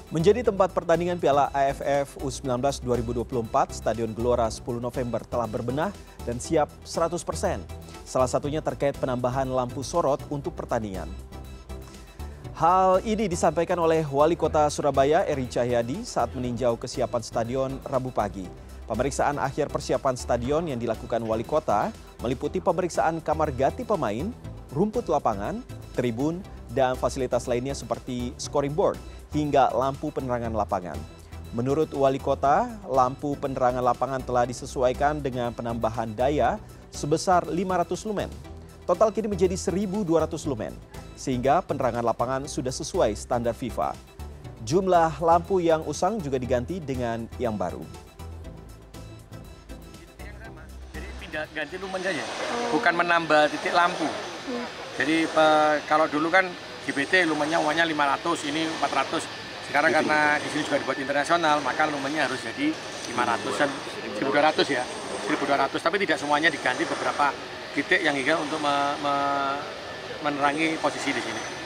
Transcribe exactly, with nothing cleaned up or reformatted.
Menjadi tempat pertandingan Piala A F F U sembilan belas dua ribu dua puluh empat, Stadion Gelora sepuluh November telah berbenah dan siap seratus persen. Salah satunya terkait penambahan lampu sorot untuk pertandingan. Hal ini disampaikan oleh Wali Kota Surabaya Eri Cahyadi saat meninjau kesiapan stadion Rabu pagi. Pemeriksaan akhir persiapan stadion yang dilakukan Wali Kota meliputi pemeriksaan kamar ganti pemain, rumput lapangan, tribun, dan fasilitas lainnya seperti scoring board hingga lampu penerangan lapangan. Menurut Wali Kota, lampu penerangan lapangan telah disesuaikan dengan penambahan daya sebesar lima ratus lumen. Total kini menjadi seribu dua ratus lumen, sehingga penerangan lapangan sudah sesuai standar FIFA. Jumlah lampu yang usang juga diganti dengan yang baru. Jadi pindah ganti lumen saja, bukan menambah titik lampu. Jadi kalau dulu kan G B T lumennya uangnya lima ratus, ini empat ratus. Sekarang karena di sini juga dibuat internasional, maka lumennya harus jadi lima ratusan, seribu dua ratus ya. seribu dua ratus, tapi tidak semuanya diganti, beberapa titik yang hingga untuk me me menerangi posisi di sini.